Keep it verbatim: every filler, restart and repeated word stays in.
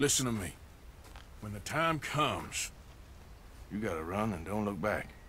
Listen to me. When the time comes, you gotta run and don't look back.